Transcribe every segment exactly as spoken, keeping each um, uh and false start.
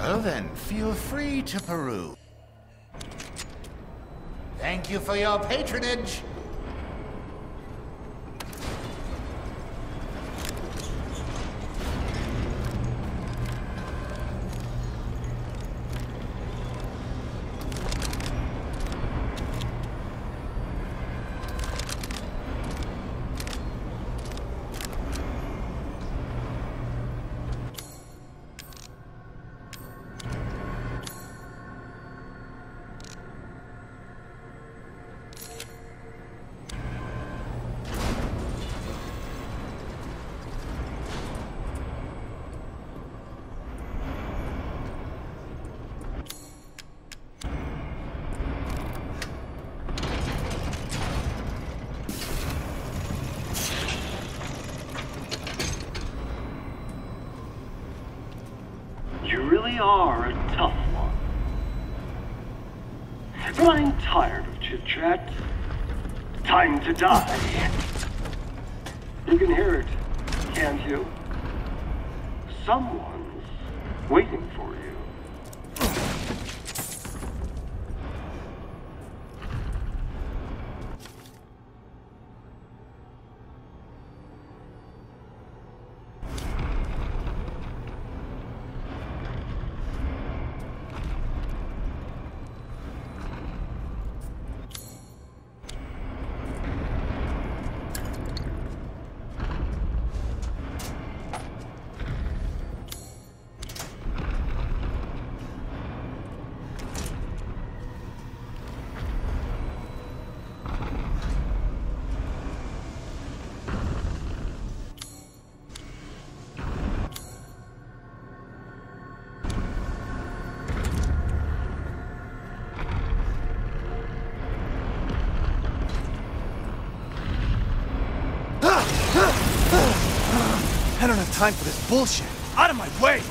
Well then, feel free to peruse. Thank you for your patronage. You really are a tough one. But I'm tired of chit-chat. Time to die. You can hear it, can't you? Someone's waiting for you. I don't have time for this bullshit. Out of my way!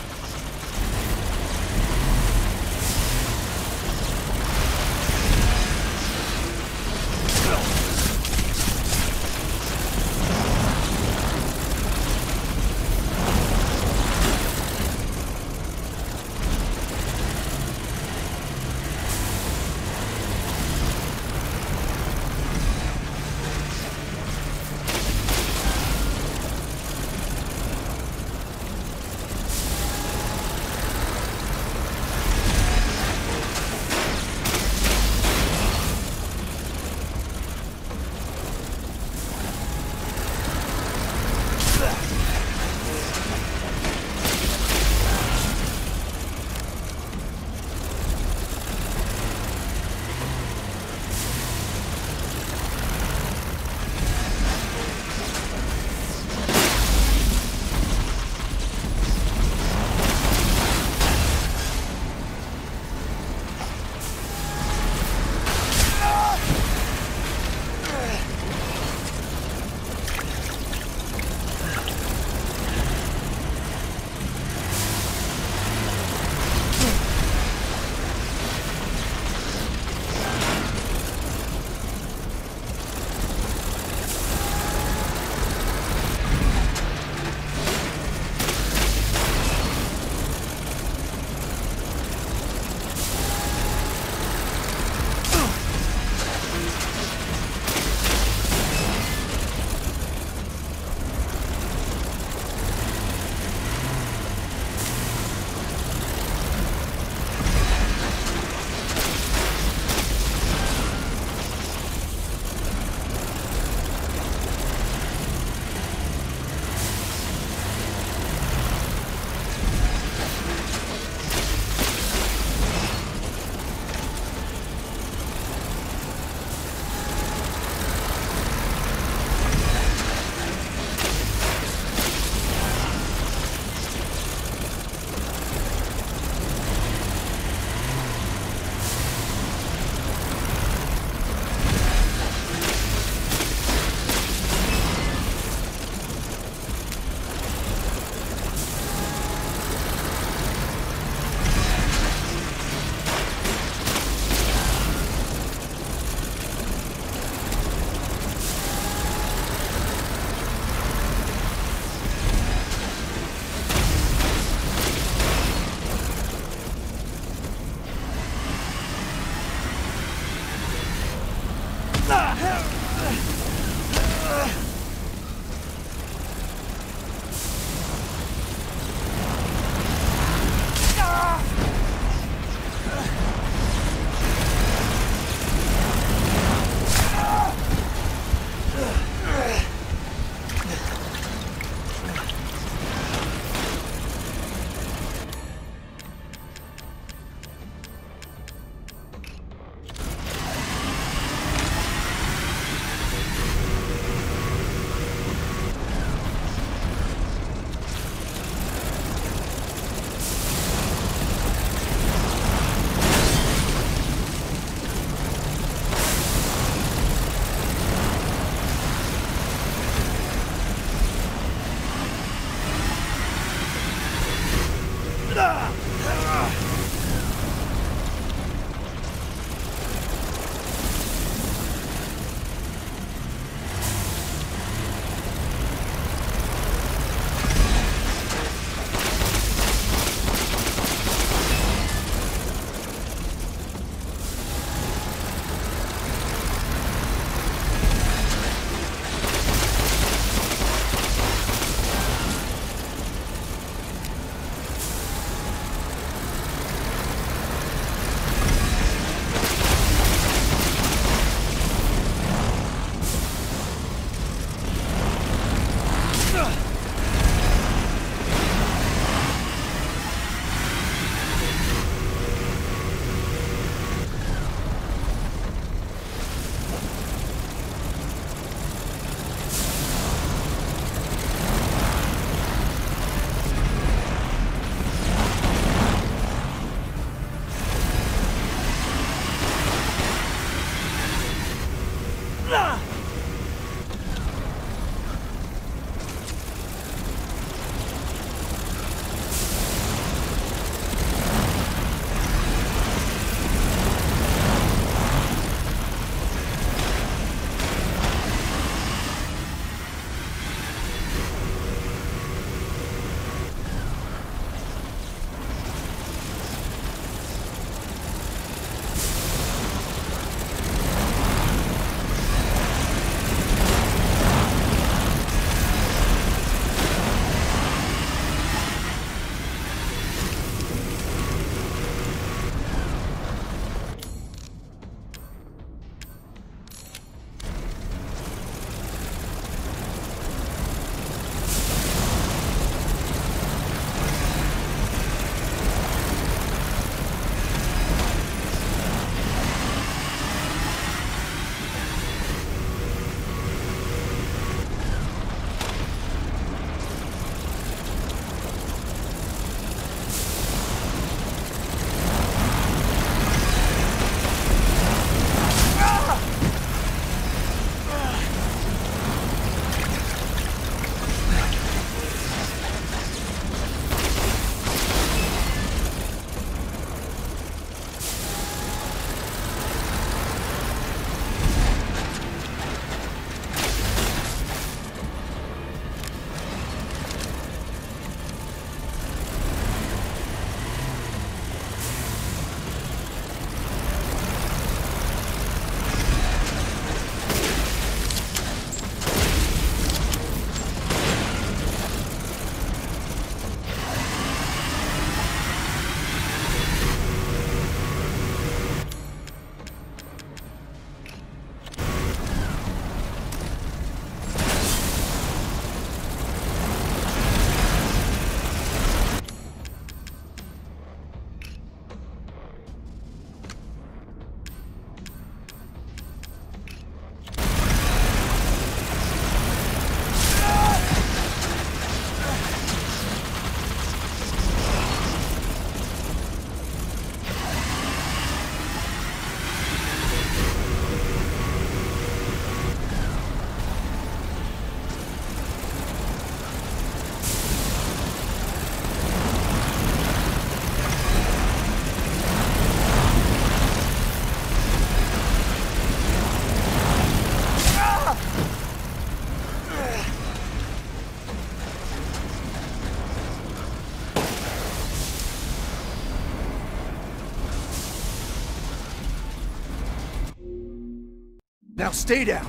Now stay down.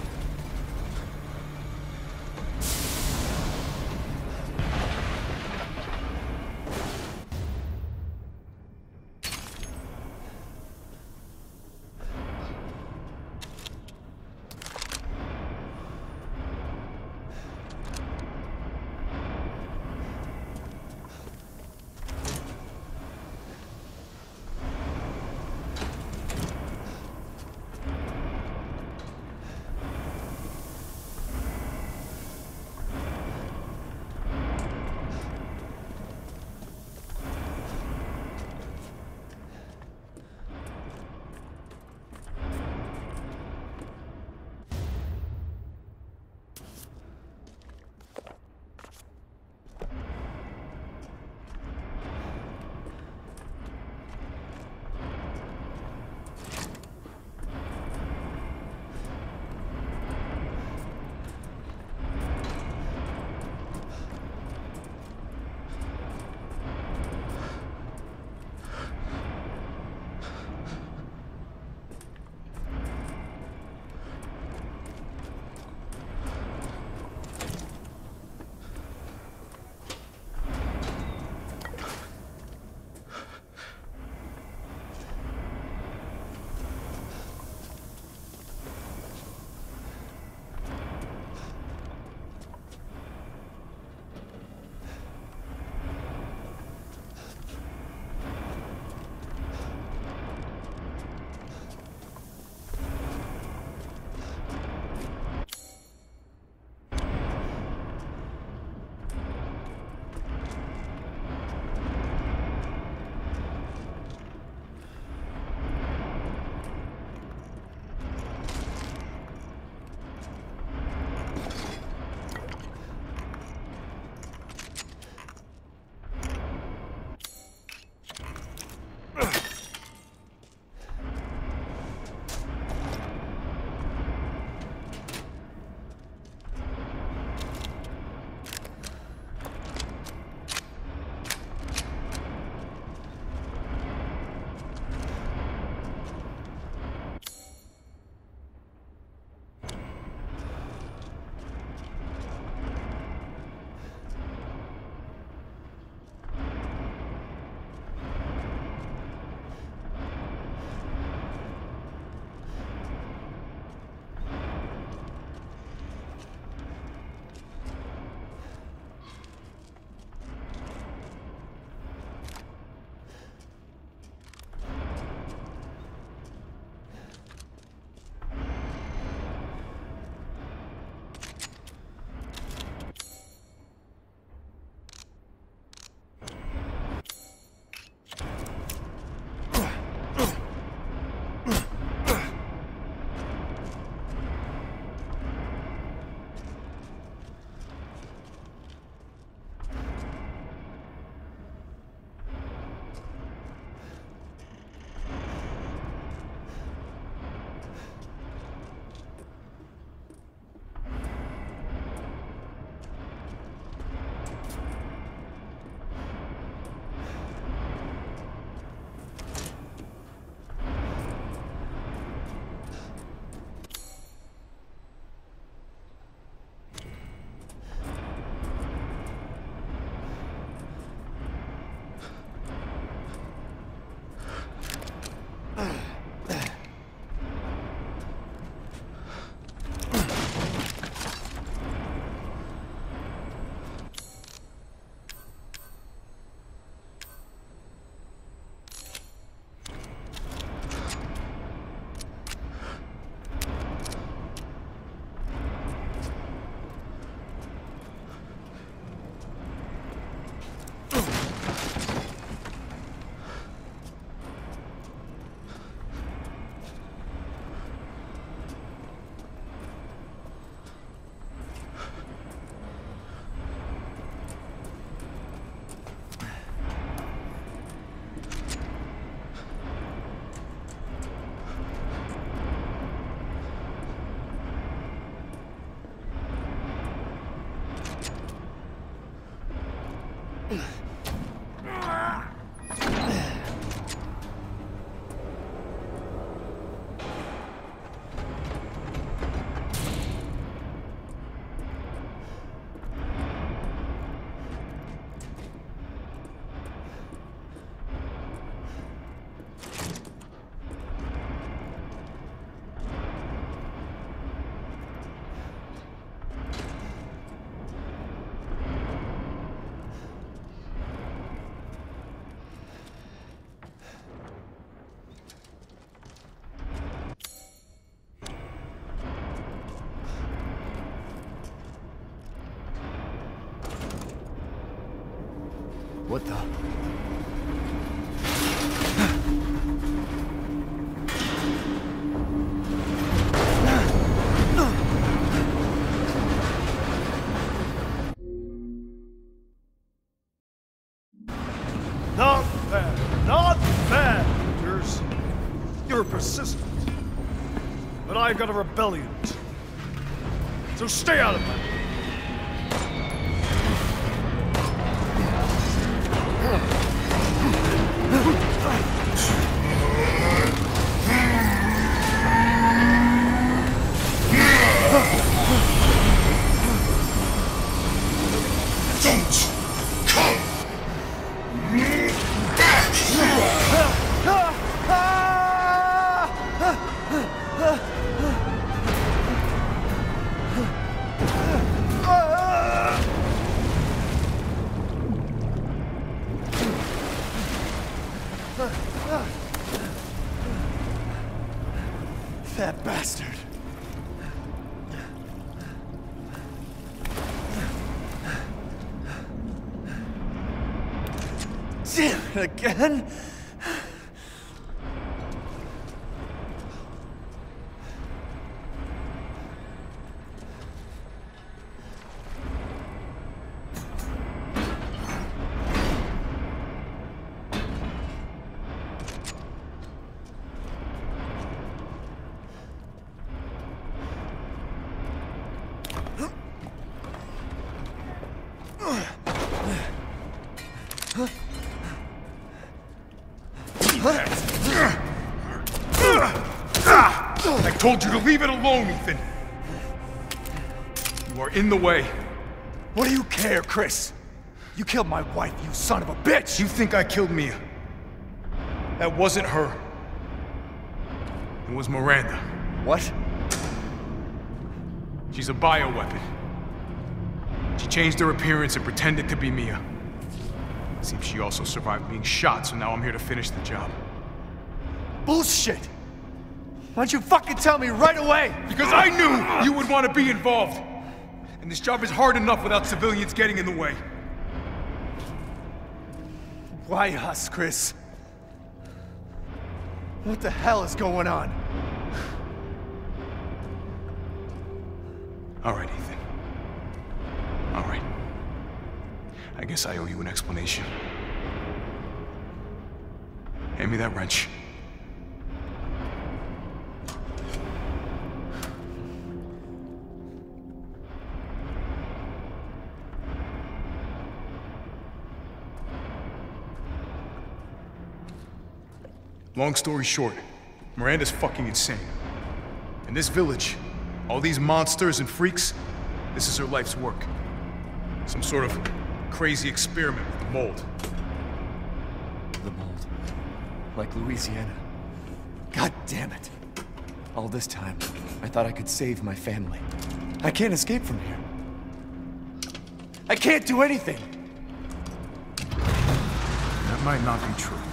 What the? Not bad, not bad, Rangers. You're persistent. But I've got a rebellion. So stay out of that. That bastard. Damn it again? I told you to leave it alone, Ethan. You are in the way. What do you care, Chris? You killed my wife, you son of a bitch! You think I killed Mia? That wasn't her. It was Miranda. What? She's a bioweapon. She changed her appearance and pretended to be Mia. Seems she also survived being shot, so now I'm here to finish the job. Bullshit! Why don't you fucking tell me right away? Because I knew you would want to be involved. And this job is hard enough without civilians getting in the way. Why us, Chris? What the hell is going on? All right, Ethan. All right. I guess I owe you an explanation. Hand me that wrench. Long story short, Miranda's fucking insane. And this village, all these monsters and freaks, this is her life's work. Some sort of crazy experiment with the mold. The mold. Like Louisiana. God damn it. All this time, I thought I could save my family. I can't escape from here. I can't do anything! That might not be true.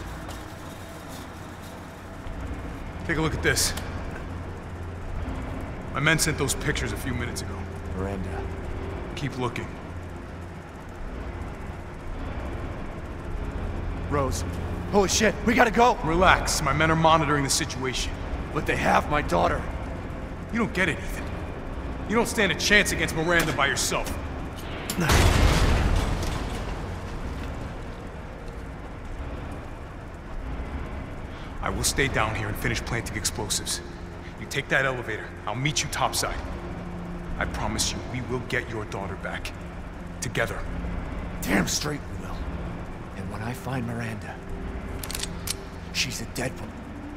Take a look at this. My men sent those pictures a few minutes ago. Miranda. Keep looking. Rose. Holy shit, we gotta go! Relax, my men are monitoring the situation. But they have my daughter. You don't get it, Ethan. You don't stand a chance against Miranda by yourself. I will stay down here and finish planting explosives. You take that elevator, I'll meet you topside. I promise you, we will get your daughter back. Together. Damn straight we will. And when I find Miranda, she's a dead woman.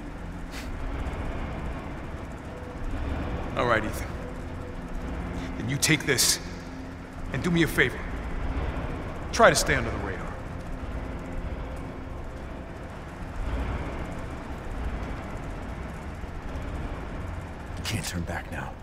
All right, Ethan. Then you take this, and do me a favor. Try to stay under the radar. Can't turn back now.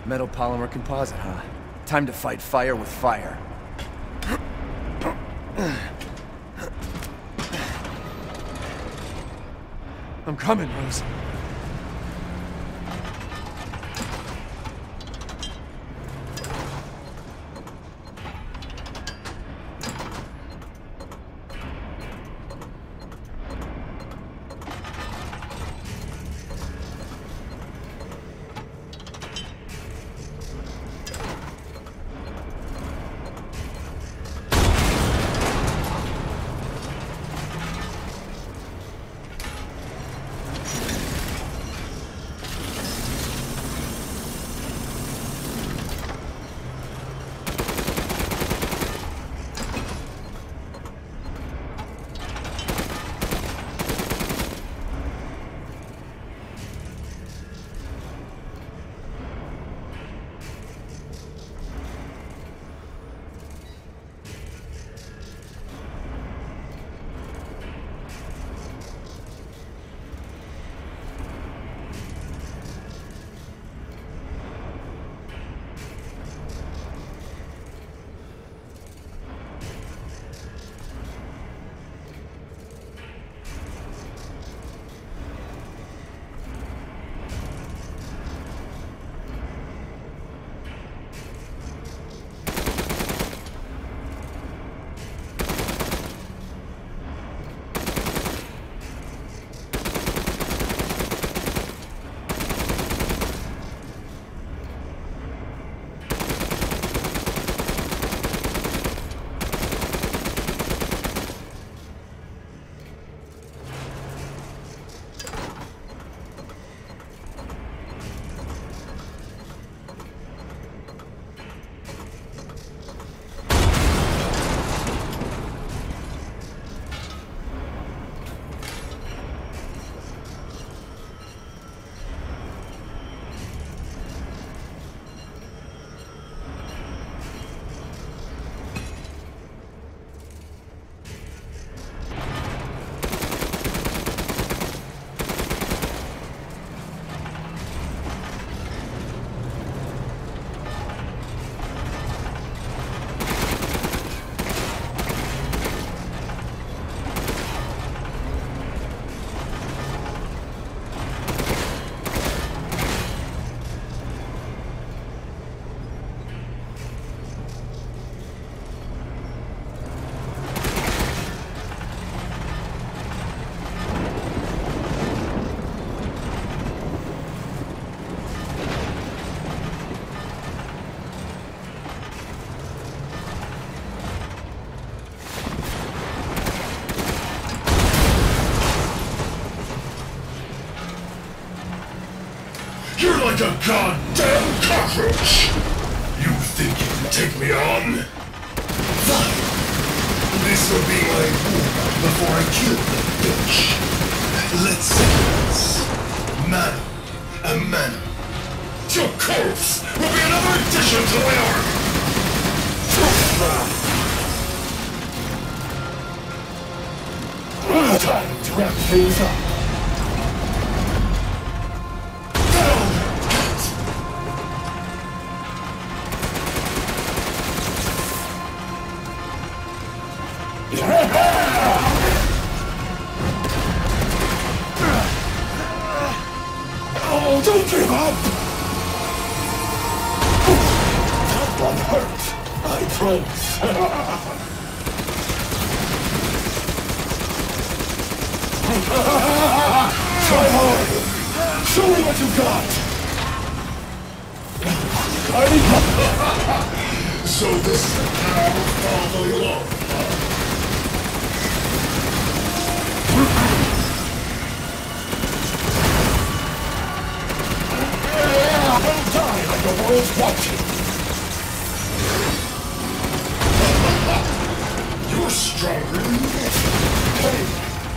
Metal polymer composite, huh? Time to fight fire with fire. I'm coming, Rose. like a goddamn cockroach! You think you can take me on? Fine. This will be my warm-up before I kill the bitch. Let's see this. Man, a man. Your corpse will be another addition to my army! Time to wrap things up. Oh, don't give up! That one hurt, I promise. Try harder! Show me what you got! So this is the power of fatherly love. Don't die like the world's watching! You're stronger than this! Hey!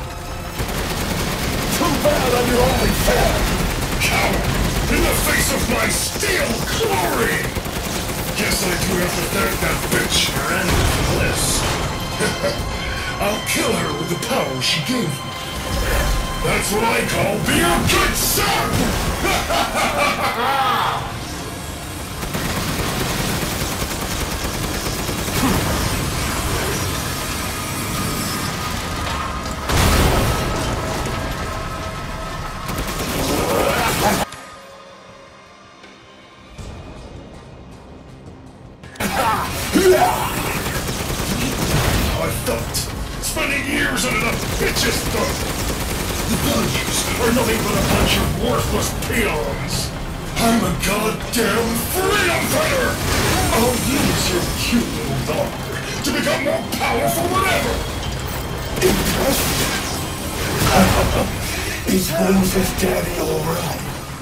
Too bad I'm your only fan! Coward! In the face of my steel glory! Guess I do have to thank that bitch Miranda for this. I'll kill her with the power she gave me. That's what I call being a good son! system! The villages are nothing but a bunch of worthless peons! I'm a goddamn freedom fighter! I'll use your cute little daughter to become more powerful than ever! Impressed? Is Rose's daddy alright?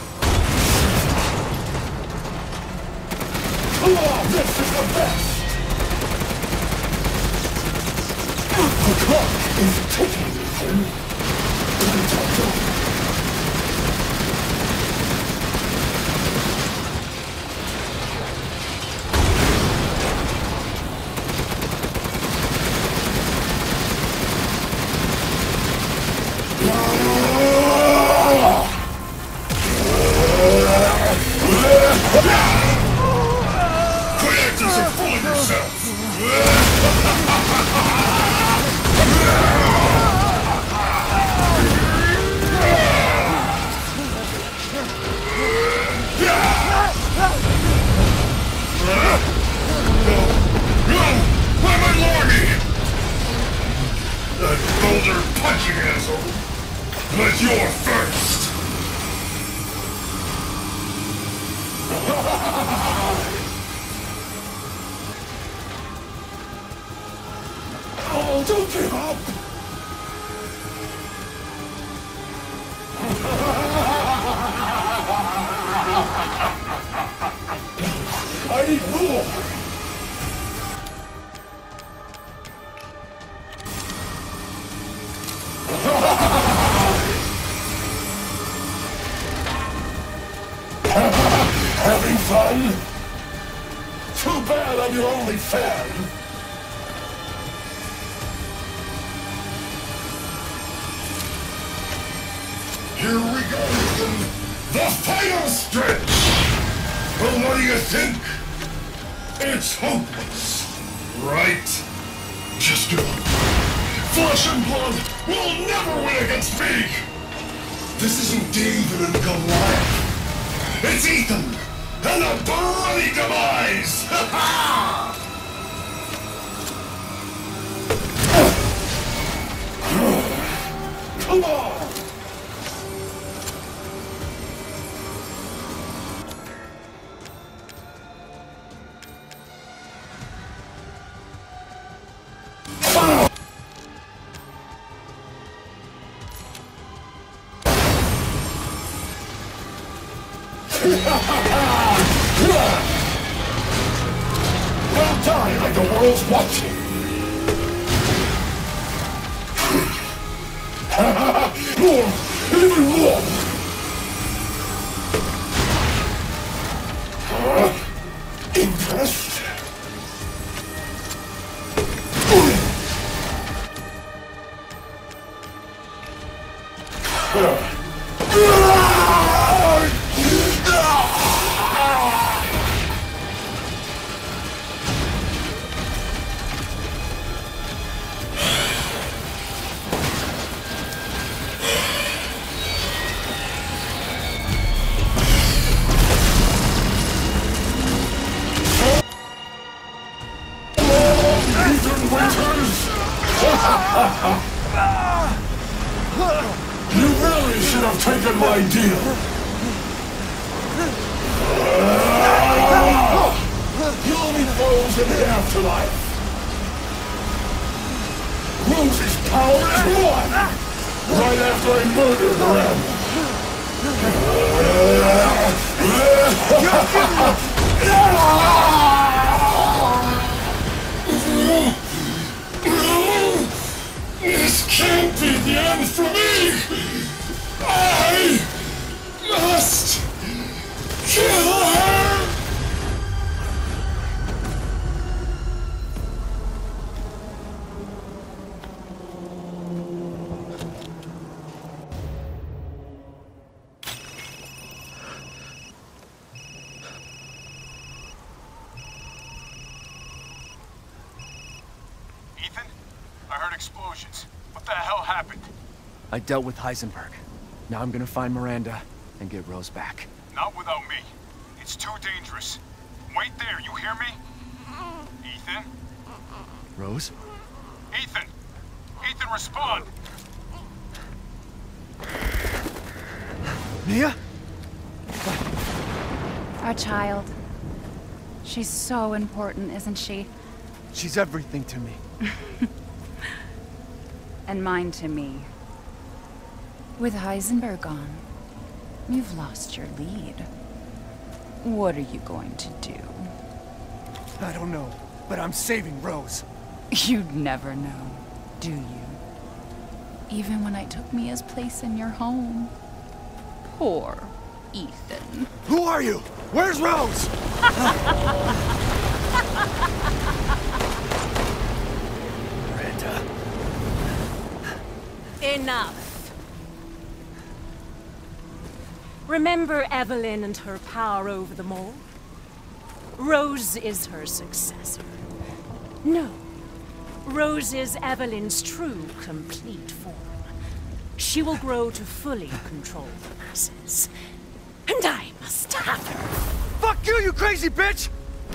Come on, this is the best! The clock is ticking, Ethan. Quit acting so full of yourself! That boulder punching asshole! But you're first! Oh, don't give up! I need more! Having fun? Too bad I'm your only fan. Here we go, Ethan. The final stretch! Well, what do you think? It's hopeless, right? Just give up. Flesh and blood will never win against me! This isn't David and Goliath. It's Ethan! And a bloody demise! Ha ha! Come on! Well done, like the world's watching. More, even more. Uh, impressed? Uh. You really should have taken my deal. You'll meet Rose in the afterlife. Rose's power is one. Right after I murdered them. This can't be the end for me! I must kill her! Ethan? I heard explosions. What the hell happened? I dealt with Heisenberg. Now I'm gonna find Miranda and get Rose back. Not without me. It's too dangerous. Wait there, you hear me? Ethan? Rose? Ethan! Ethan, respond! Mia? Our child. She's so important, isn't she? She's everything to me. And mine to me. With Heisenberg gone, you've lost your lead. What are you going to do? I don't know, but I'm saving Rose. You'd never know, do you? Even when I took Mia's place in your home. Poor Ethan. Who are you? Where's Rose? Miranda. Enough. Remember Evelyn and her power over them all? Rose is her successor. No. Rose is Evelyn's true, complete form. She will grow to fully control the masses. And I must have her. Fuck you, you crazy bitch!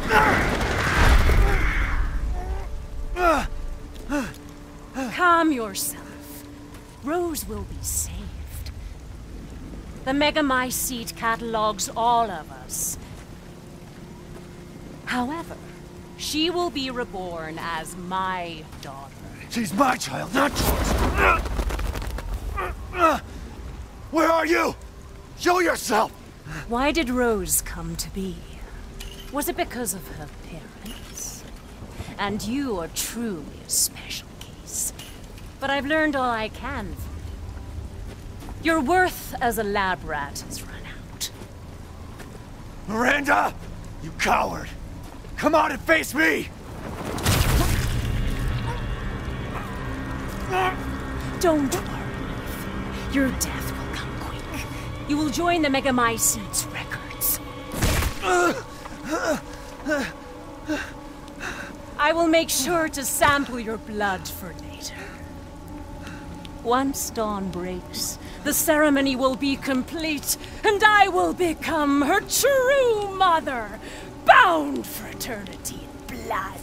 Calm yourself. Rose will be saved. The Megamycete catalogs all of us. However, she will be reborn as my daughter. She's my child, not yours! Where are you? Show yourself! Why did Rose come to be? Was it because of her parents? And you are truly a special case. But I've learned all I can from you. Your worth as a lab rat has run out. Miranda! You coward! Come out and face me! Don't worry. Your death will come quick. You will join the Megamycete's records. I will make sure to sample your blood for later. Once dawn breaks, the ceremony will be complete, and I will become her true mother, bound for eternity in blood.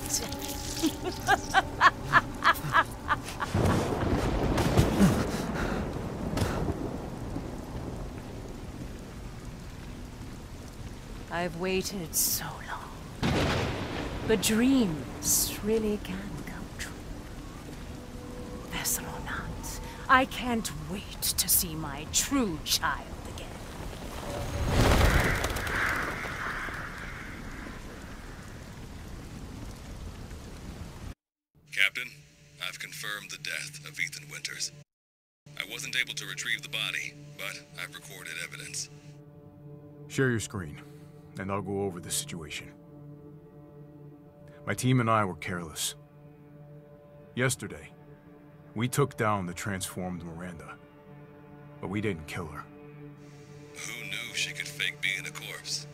I've waited so long. But dreams really can come true. Vessel or not, I can't wait to see my true child again. Captain, I've confirmed the death of Ethan Winters. I wasn't able to retrieve the body, but I've recorded evidence. Share your screen, and I'll go over the situation. My team and I were careless. Yesterday, we took down the transformed Miranda, but we didn't kill her. Who knew she could fake being a corpse?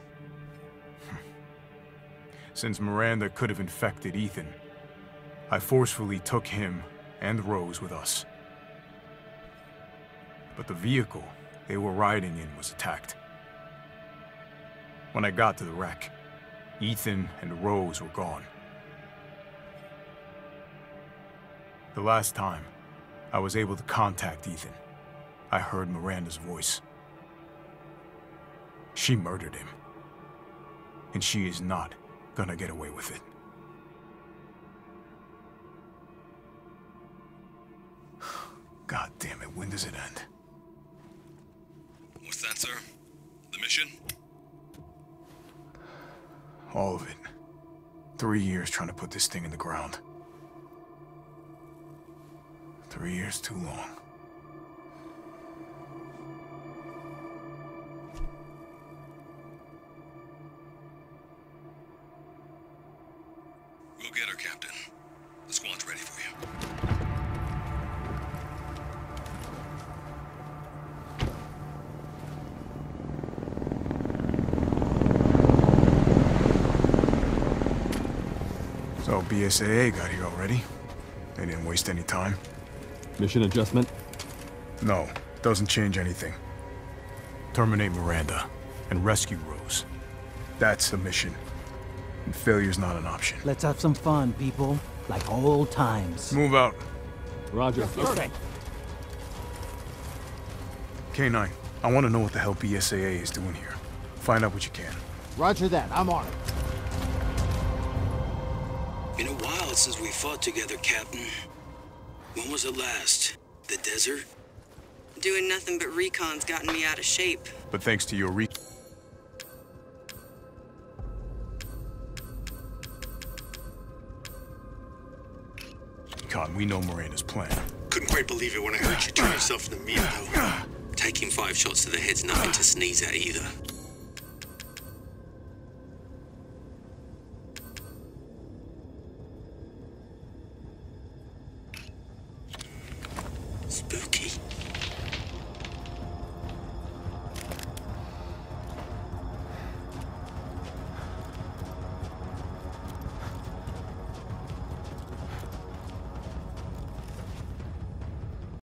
Since Miranda could have infected Ethan, I forcefully took him and Rose with us. But the vehicle they were riding in was attacked. When I got to the wreck, Ethan and Rose were gone. The last time I was able to contact Ethan, I heard Miranda's voice. She murdered him, and she is not gonna get away with it. God damn it, when does it end? What's that, sir? The mission? All of it. Three years trying to put this thing in the ground. Three years too long. We'll get her, Captain. The squad's ready for you. So B S A A got here already? They didn't waste any time? Mission adjustment? No, doesn't change anything. Terminate Miranda and rescue Rose. That's the mission. And failure's not an option. Let's have some fun, people. Like old times. Move out. Roger. Okay. K nine, I want to know what the hell B S A A is doing here. Find out what you can. Roger that. I'm on it. Been a while since we fought together, Captain. When was it last? The desert? Doing nothing but recon's gotten me out of shape. But thanks to your re- Con, we know Miranda's plan. Couldn't quite believe it when I heard you turn yourself into meat, though. Taking five shots to the head's nothing to sneeze at either.